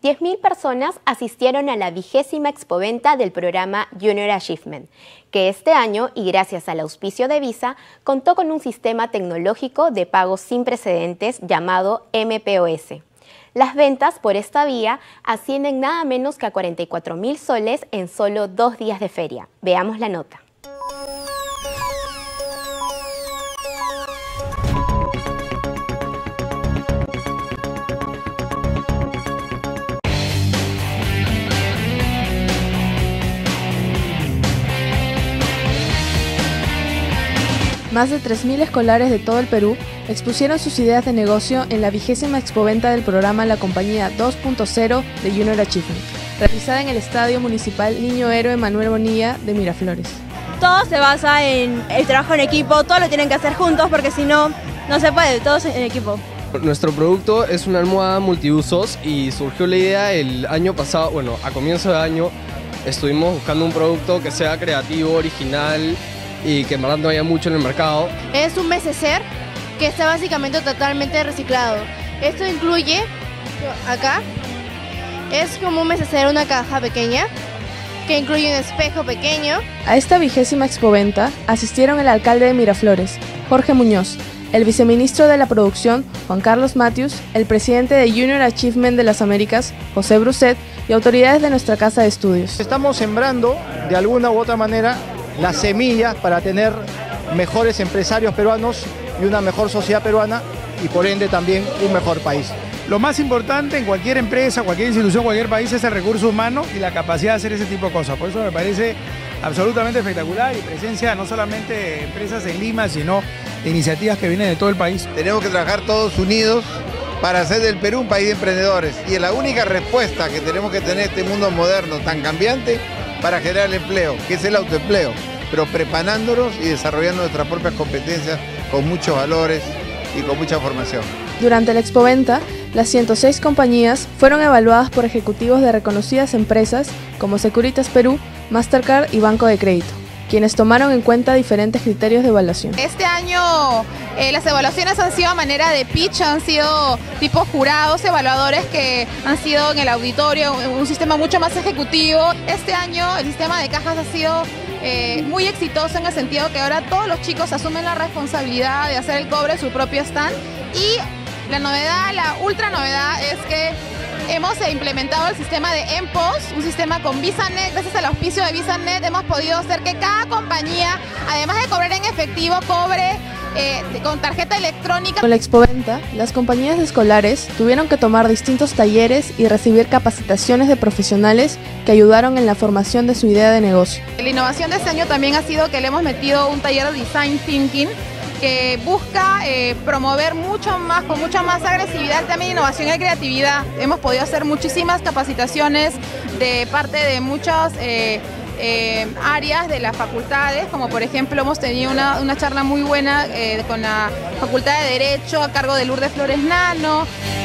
10.000 personas asistieron a la 20ª Expoventa del programa Junior Achievement, que este año, y gracias al auspicio de Visa, contó con un sistema tecnológico de pago sin precedentes llamado mPOS. Las ventas por esta vía ascienden nada menos que a 44.000 soles en solo 2 días de feria. Veamos la nota. Más de 3.000 escolares de todo el Perú expusieron sus ideas de negocio en la 20ª Expoventa del programa La Compañía 2.0 de Junior Achievement, realizada en el Estadio Municipal Niño Héroe Manuel Bonilla de Miraflores. Todo se basa en el trabajo en equipo, todo lo tienen que hacer juntos porque si no, no se puede, todos en equipo. Nuestro producto es una almohada multiusos y surgió la idea el año pasado, bueno, a comienzo de año estuvimos buscando un producto que sea creativo, original y que en verdad no haya mucho en el mercado. Es un neceser que está básicamente totalmente reciclado. Esto incluye, acá, es como un neceser, una caja pequeña, que incluye un espejo pequeño. A esta 20ª Expoventa asistieron el alcalde de Miraflores, Jorge Muñoz, el viceministro de la producción, Juan Carlos Matius, el presidente de Junior Achievement de las Américas, José Bruset, y autoridades de nuestra casa de estudios. Estamos sembrando, de alguna u otra manera, las semillas para tener mejores empresarios peruanos y una mejor sociedad peruana y por ende también un mejor país. Lo más importante en cualquier empresa, cualquier institución, cualquier país es el recurso humano y la capacidad de hacer ese tipo de cosas. Por eso me parece absolutamente espectacular y presencia no solamente de empresas en Lima, sino de iniciativas que vienen de todo el país. Tenemos que trabajar todos unidos para hacer del Perú un país de emprendedores y es la única respuesta que tenemos que tener en este mundo moderno tan cambiante para generar el empleo, que es el autoempleo, pero preparándonos y desarrollando nuestras propias competencias con muchos valores y con mucha formación. Durante la Expoventa, las 106 compañías fueron evaluadas por ejecutivos de reconocidas empresas como Securitas Perú, Mastercard y Banco de Crédito, quienes tomaron en cuenta diferentes criterios de evaluación. Este año las evaluaciones han sido a manera de pitch, han sido tipo jurados, evaluadores que han sido en el auditorio, un sistema mucho más ejecutivo. Este año el sistema de cajas ha sido muy exitoso en el sentido que ahora todos los chicos asumen la responsabilidad de hacer el cobre en su propio stand y la novedad, la ultra novedad es que hemos implementado el sistema de mPOS, un sistema con VisaNet. Gracias al auspicio de VisaNet hemos podido hacer que cada compañía, además de cobrar en efectivo, cobre con tarjeta electrónica. Con la Expoventa, las compañías escolares tuvieron que tomar distintos talleres y recibir capacitaciones de profesionales que ayudaron en la formación de su idea de negocio. La innovación de este año también ha sido que le hemos metido un taller de Design Thinking que busca promover con mucha más agresividad el tema de innovación y creatividad. Hemos podido hacer muchísimas capacitaciones de parte de muchas áreas de las facultades, como por ejemplo hemos tenido una charla muy buena con la Facultad de Derecho a cargo de Lourdes Flores Nano.